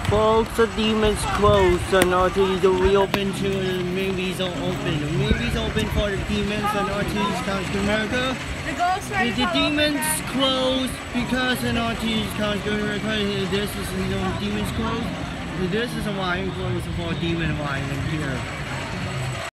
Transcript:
Folks, the demons closed and RTs are reopened to the movies are open. The movies open for the demons and RTs comes to America. The demons closed because an RTs comes to America. This is the demons closed. This is why I'm closed for demon environment here.